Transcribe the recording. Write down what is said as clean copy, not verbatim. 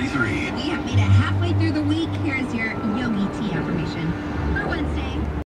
2023. We have made it halfway through the week. Here's your Yogi Tea affirmation.